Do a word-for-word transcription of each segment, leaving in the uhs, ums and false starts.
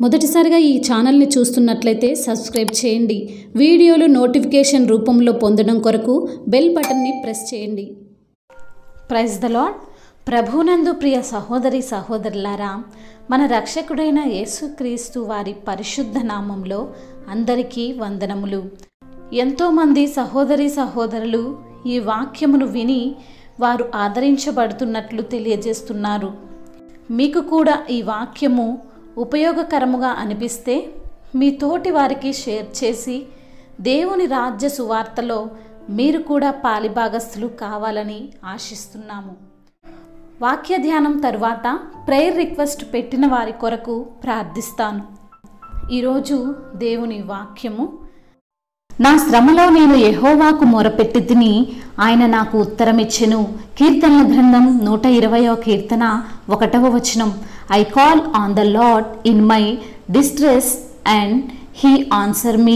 మొదటిసారిగా ఈ ఛానల్ని చూస్తున్నట్లయితే సబ్స్క్రైబ్ చేయండి. వీడియోలు నోటిఫికేషన్ రూపంలో పొందడం కొరకు బెల్ బటన్ని ప్రెస్ చేయండి. Praise the lord. ప్రభునందు ప్రియ సహోదరి సహోదరులారా, మన రక్షకుడైన యేసుక్రీస్తు వారి పరిశుద్ధ నామంలో అందరికీ వందనములు. ఎంతోమంది సహోదరి సహోదరులు ఈ వాక్యమును విని వారు ఆదరించబడుతున్నట్లు తెలియజేస్తున్నారు. మీకు కూడా ఈ వాక్యము ఉపయోగకరముగా అనిపిస్తే మీ తోటి వారికి షేర్ చేసి దేవుని రాజ్య సువార్తలో మీరు కూడా పాలిభాగస్తులు కావాలని ఆశిస్తున్నాము. వాక్య ధ్యానం తరువాత ప్రేయర్ రిక్వెస్ట్ పెట్టిన వారి కొరకు ప్రార్థిస్తాను. ఈరోజు దేవుని వాక్యము, నా శ్రమలో నేను యెహోవాకు మొరపెట్టి తిని ఆయన నాకు ఉత్తరమిచ్చెను. కీర్తనల గ్రంథం నూట ఇరవయో కీర్తన ఒకటవ వచనం. I call on the lord in my distress and he answer me.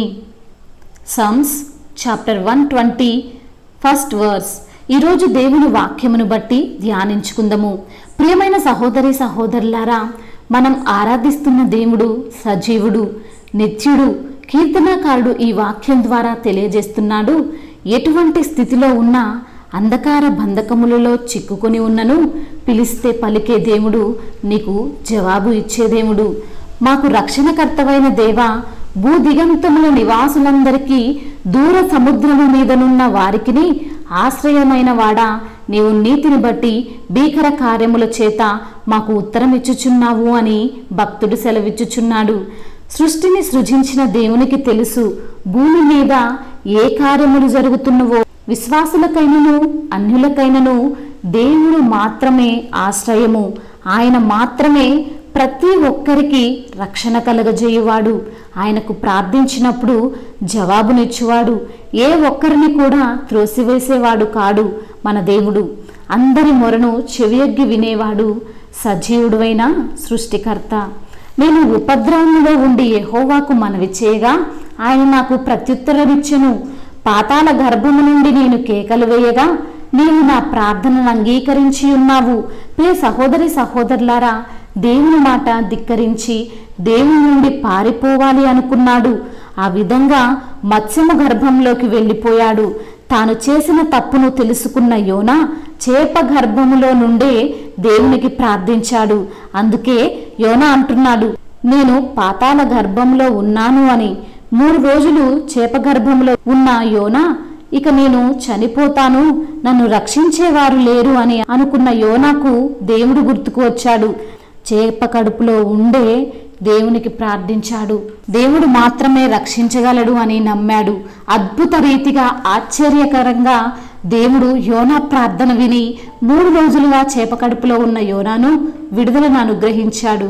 Psalms chapter one twenty first verse. ఈరోజు దేవుని వాక్యమును బట్టి ధ్యానించుకుందాము. ప్రియమైన సహోదరి సహోదరులారా, మనం ఆరాధిస్తున్న దేవుడు సజీవుడు, నిత్యుడు. కీర్తనాకారుడు ఈ వాక్యం ద్వారా తెలియజేస్తున్నాడు, ఎటువంటి స్థితిలో ఉన్నా, అంధకార బంధకములలో చిక్కుకొని ఉన్నను పిలిస్తే పలికే దేవుడు, నీకు జవాబు ఇచ్చే దేవుడు. మాకు రక్షణకర్తవైన దేవా, భూదిగంతముల నివాసులందరికీ, దూర సముద్రము మీదనున్న వారికిని ఆశ్రయమైన వాడా, నీవు నీతిని బట్టి భీకర కార్యముల చేత మాకు ఉత్తరం ఇచ్చుచున్నావు అని భక్తుడు సెలవిచ్చుచున్నాడు. సృష్టిని సృజించిన దేవునికి తెలుసు భూమి మీద ఏ కార్యములు జరుగుతున్నవో. విశ్వాసులకైనను అన్యులకైనను దేవుడు మాత్రమే ఆశ్రయము. ఆయన మాత్రమే ప్రతి ఒక్కరికి రక్షణ కలగజేయువాడు. ఆయనకు ప్రార్థించినప్పుడు జవాబునిచ్చువాడు. ఏ ఒక్కరిని కూడా త్రోసివేసేవాడు కాడు మన దేవుడు. అందరి మొరను చెవియొగ్గి వినేవాడు, సజీవుడువైన సృష్టికర్త. నేను ఉపద్రవంలో ఉండి యెహోవాకు మనవి చేయగా ఆయన నాకు ప్రత్యుత్తరమిచ్చెను. పాతాళ గర్భము నుండి నేను కేకలు వేయగా నీవు నా ప్రార్థనను అంగీకరించి ఉన్నావు. ప్రియ సహోదరి సహోదరులారా, దేవుని మాట ధిక్కరించి దేవుని నుండి పారిపోవాలి అనుకున్నాడు. ఆ విధంగా మత్స్యము గర్భంలోకి వెళ్ళిపోయాడు. తాను చేసిన తప్పును తెలుసుకున్న యోనా చేప గర్భములో నుండే దేవునికి ప్రార్థించాడు. అందుకే యోనా అంటున్నాడు, నేను పాతాళ గర్భంలో ఉన్నాను అని. మూడు రోజులు చేప గర్భంలో ఉన్న యోనా, ఇక నేను చనిపోతాను, నన్ను రక్షించేవారు లేరు అని అనుకున్న యోనాకు దేవుడు గుర్తుకు వచ్చాడు. చేప కడుపులో ఉండే దేవునికి ప్రార్థించాడు. దేవుడు మాత్రమే రక్షించగలడు అని నమ్మాడు. అద్భుత రీతిగా ఆశ్చర్యకరంగా దేవుడు యోనా ప్రార్థన విని మూడు రోజులుగా చేప కడుపులో ఉన్న యోనాను విడుదలను అనుగ్రహించాడు.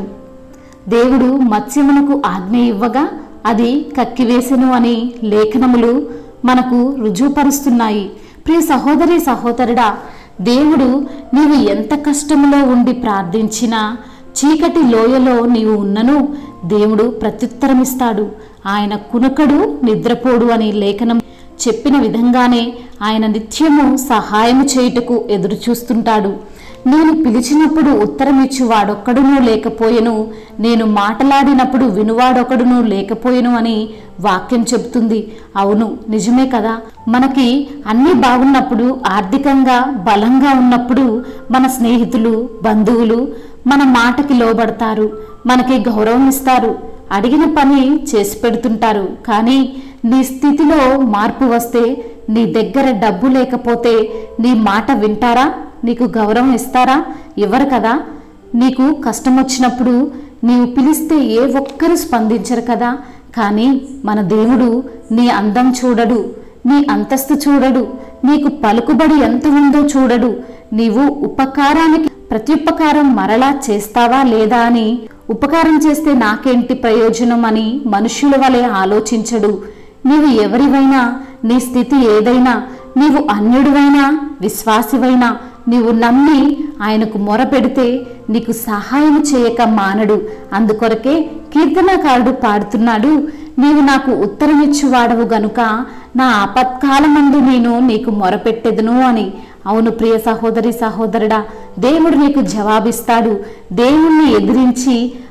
దేవుడు మత్స్యమునకు ఆజ్ఞ ఇవ్వగా అది కక్కివేసెను అని లేఖనములు మనకు రుజువుపరుస్తున్నాయి. ప్రియ సహోదరి సహోదరుడా, దేవుడు నీవు ఎంత కష్టములో ఉండి ప్రార్థించినా, చీకటి లోయలో నీవు ఉన్నను దేవుడు ప్రత్యుత్తరమిస్తాడు. ఆయన కునుకడు నిద్రపోడు అని లేఖనం చెప్పిన విధంగానే ఆయన నిత్యము సహాయము చేయుటకు ఎదురు చూస్తుంటాడు. నేను పిలిచినప్పుడు ఉత్తరమిచ్చు వాడొక్కడునూ లేకపోయెను, నేను మాటలాడినప్పుడు వినువాడొకడునూ లేకపోయెను అని వాక్యం చెబుతుంది. అవును, నిజమే కదా. మనకి అన్నీ బాగున్నప్పుడు, ఆర్థికంగా బలంగా ఉన్నప్పుడు మన స్నేహితులు, బంధువులు మన మాటకి లోబడతారు, మనకి గౌరవం ఇస్తారు, అడిగిన పని చేసి పెడుతుంటారు. కానీ నీ స్థితిలో మార్పు వస్తే, నీ దగ్గర డబ్బు లేకపోతే నీ మాట వింటారా? నీకు గౌరవం ఇస్తారా? ఇవ్వరు కదా. నీకు కష్టం వచ్చినప్పుడు నీవు పిలిస్తే ఏ ఒక్కరు స్పందించరు కదా. కానీ మన దేవుడు నీ అందం చూడడు, నీ అంతస్తు చూడడు, నీకు పలుకుబడి ఎంత ఉందో చూడడు. నీవు ఉపకారానికి ప్రత్యుపకారం మరలా చేస్తావా లేదా అని, ఉపకారం చేస్తే నాకేంటి ప్రయోజనం అని మనుష్యుల వలె ఆలోచించడు. నీవు ఎవరివైనా, నీ స్థితి ఏదైనా, నీవు అన్యుడివైనా విశ్వాసివైనా, నీవు నమ్మి ఆయనకు మొరపెడితే నీకు సహాయం చేయక మానడు. అందుకొరకే కీర్తనకారుడు పాడుతున్నాడు, నీవు నాకు ఉత్తరమిచ్చువాడవు గనుక నా ఆపత్కాలమందు నేను నీకు మొరపెట్టెదను అని. అవును ప్రియ సహోదరి సహోదరుడా, దేవుడు నీకు జవాబిస్తాడు. దేవుణ్ణి ఎదిరించి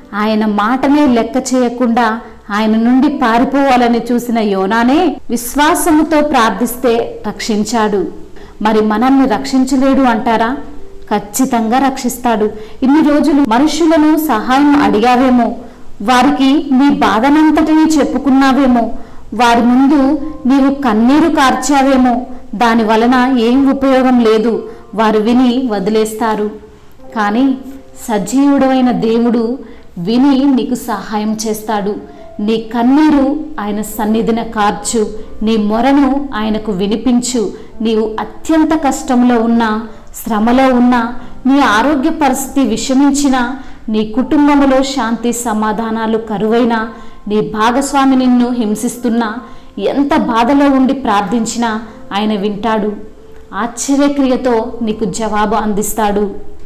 ఆయన మాటనే లెక్క చేయకుండా ఆయన నుండి పారిపోవాలని చూసిన యోనానే విశ్వాసముతో ప్రార్థిస్తే రక్షించాడు. మరి మనల్ని రక్షించలేడు అంటారా? ఖచ్చితంగా రక్షిస్తాడు. ఇన్ని రోజులు మనుషులను సహాయం అడిగావేమో, వారికి నీ బాధనంతటినీ చెప్పుకున్నావేమో, వారి ముందు నీవు కన్నీరు కార్చావేమో, దాని వలన ఏం ఉపయోగం లేదు, వారు విని వదిలేస్తారు. కానీ సజీవుడైన దేవుడు విని నీకు సహాయం చేస్తాడు. నీ కన్నీరు ఆయన సన్నిధిన కార్చు, నీ మొరను ఆయనకు వినిపించు. నీవు అత్యంత కష్టంలో ఉన్నా, శ్రమలో ఉన్నా, నీ ఆరోగ్య పరిస్థితి విషమించినా, నీ కుటుంబంలో శాంతి సమాధానాలు కరువైనా, నీ భాగస్వామి నిన్ను హింసిస్తున్నా, ఎంత బాధలో ఉండి ప్రార్థించినా ఆయన వింటాడు. ఆశ్చర్యక్రియతో నీకు జవాబు అందిస్తాడు.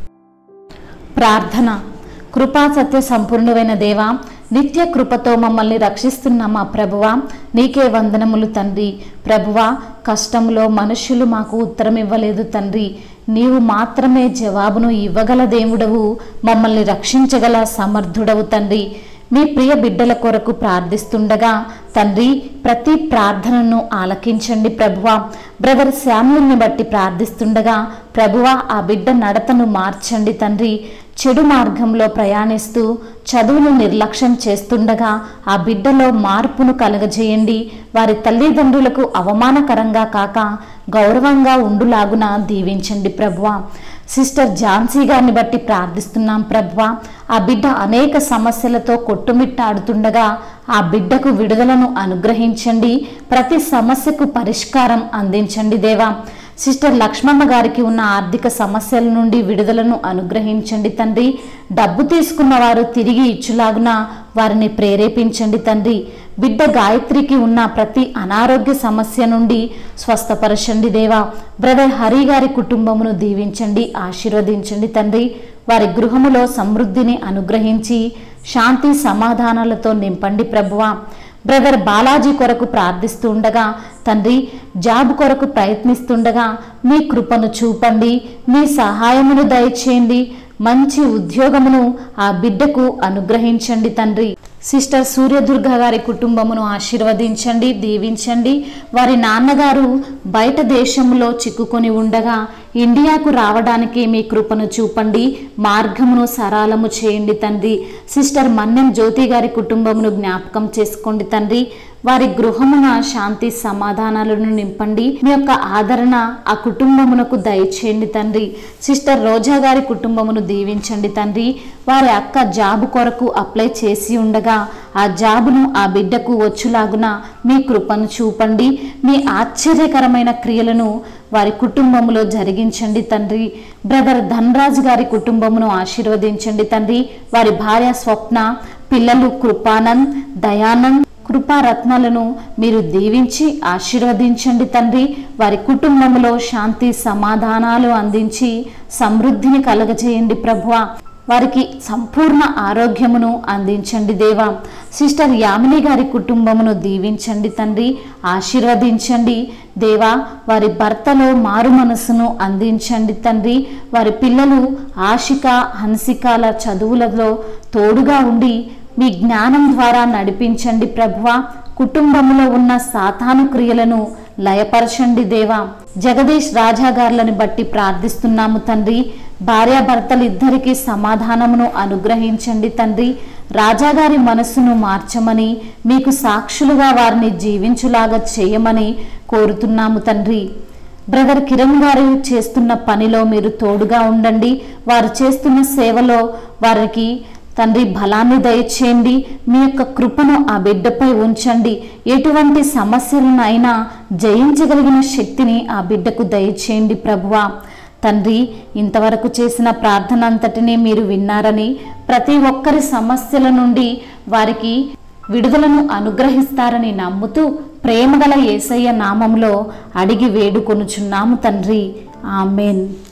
ప్రార్థన. కృపా సత్య సంపూర్ణమైన దేవా, నిత్య కృపతో మమ్మల్ని రక్షిస్తున్న మా ప్రభువా, నీకే వందనములు తండ్రి. ప్రభువా, కష్టంలో మనుషులు మాకు ఉత్తరం ఇవ్వలేదు తండ్రి, నీవు మాత్రమే జవాబును ఇవ్వగల దేవుడవు, మమ్మల్ని రక్షించగల సమర్థుడవు తండ్రి. మీ ప్రియ బిడ్డల కొరకు ప్రార్థిస్తుండగా తండ్రి ప్రతి ప్రార్థనను ఆలకించండి ప్రభువా. బ్రదర్ శామ్యుల్ని బట్టి ప్రార్థిస్తుండగా ప్రభువా ఆ బిడ్డ నడతను మార్చండి తండ్రి. చెడు మార్గంలో ప్రయాణిస్తూ చదువును నిర్లక్ష్యం చేస్తుండగా ఆ బిడ్డలో మార్పును కలగజేయండి. వారి తల్లిదండ్రులకు అవమానకరంగా కాక గౌరవంగా ఉండులాగున దీవించండి ప్రభువా. సిస్టర్ ఝాన్సీ గారిని బట్టి ప్రార్థిస్తున్నాం ప్రభువా. ఆ బిడ్డ అనేక సమస్యలతో కొట్టుమిట్టాడుతుండగా ఆ బిడ్డకు విడుదలను అనుగ్రహించండి. ప్రతి సమస్యకు పరిష్కారం అందించండి దేవా. సిస్టర్ లక్ష్మమ్మ గారికి ఉన్న ఆర్థిక సమస్యల నుండి విడుదలను అనుగ్రహించండి తండ్రి. డబ్బు తీసుకున్న వారు తిరిగి ఇచ్చులాగున వారిని ప్రేరేపించండి తండ్రి. బిడ్డ గాయత్రికి ఉన్న ప్రతి అనారోగ్య సమస్య నుండి స్వస్థపరచండి దేవా. బ్రదర్ హరి గారి కుటుంబమును దీవించండి, ఆశీర్వదించండి తండ్రి. వారి గృహములో సమృద్ధిని అనుగ్రహించి శాంతి సమాధానాలతో నింపండి ప్రభువా. బ్రదర్ బాలాజీ కొరకు ప్రార్థిస్తూ ఉండగా తండ్రి జాబ్ కొరకు ప్రయత్నిస్తుండగా మీ కృపను చూపండి, మీ సహాయమును దయచేయండి. మంచి ఉద్యోగమును ఆ బిడ్డకు అనుగ్రహించండి తండ్రి. సిస్టర్ సూర్యదుర్గ గారి కుటుంబమును ఆశీర్వదించండి, దీవించండి. వారి నాన్నగారు బయట దేశంలో చిక్కుకొని ఉండగా ఇండియాకు రావడానికి మీ కృపను చూపండి, మార్గమును సరళము చేయండి తండ్రి. సిస్టర్ మన్నెం జ్యోతి గారి కుటుంబమును జ్ఞాపకం చేసుకోండి తండ్రి. వారి గృహమున శాంతి సమాధానాలను నింపండి. మీ యొక్క ఆదరణ ఆ కుటుంబమునకు దయచేయండి తండ్రి. సిస్టర్ రోజా గారి కుటుంబమును దీవించండి తండ్రి. వారి అక్క జాబు కొరకు అప్లై చేసి ఉండగా ఆ జాబును ఆ బిడ్డకు వచ్చులాగున మీ కృపను చూపండి. మీ ఆశ్చర్యకరమైన క్రియలను వారి కుటుంబంలో జరిగించండి తండ్రి. బ్రదర్ ధనరాజ్ గారి కుటుంబమును ఆశీర్వదించండి తండ్రి. వారి భార్య స్వప్న, పిల్లలు కృపానంద్, దయానంద్, కృపారత్నాలను మీరు దీవించి ఆశీర్వదించండి తండ్రి. వారి కుటుంబంలో శాంతి సమాధానాలు అందించి సమృద్ధిని కలగజేయండి ప్రభువా. వారికి సంపూర్ణ ఆరోగ్యమును అందించండి దేవా. సిస్టర్ యామిని గారి కుటుంబమును దీవించండి తండ్రి, ఆశీర్వదించండి దేవా. వారి భర్తలో మారు మనసును అందించండి తండ్రి. వారి పిల్లలు ఆశిక, హన్సికాల చదువులలో తోడుగా ఉండి మీ జ్ఞానం ద్వారా నడిపించండి ప్రభువా. కుటుంబంలో ఉన్న సాతాను క్రియలను లయపరచండి దేవా. జగదీష్ రాజా గారులను బట్టి ప్రార్థిస్తున్నాము తండ్రి. భార్యాభర్తలు ఇద్దరికి సమాధానమును అనుగ్రహించండి తండ్రి. రాజాగారి మనస్సును మార్చమని, మీకు సాక్షులుగా వారిని జీవించులాగా చేయమని కోరుతున్నాము తండ్రి. బ్రదర్ కిరణ్ గారు చేస్తున్న పనిలో మీరు తోడుగా ఉండండి. వారు చేస్తున్న సేవలో వారికి తండ్రి బలాన్ని దయచేయండి. మీ యొక్క కృపను ఆ బిడ్డపై ఉంచండి. ఎటువంటి సమస్యలనైనా జయించగలిగిన శక్తిని ఆ బిడ్డకు దయచేయండి ప్రభువా. తండ్రి ఇంతవరకు చేసిన ప్రార్థన అంతటినీ మీరు విన్నారని, ప్రతి ఒక్కరి సమస్యల నుండి వారికి విడుదలను అనుగ్రహిస్తారని నమ్ముతూ ప్రేమగల యేసయ్య నామములో అడిగి వేడుకొనుచున్నాము తండ్రి. ఆమేన్.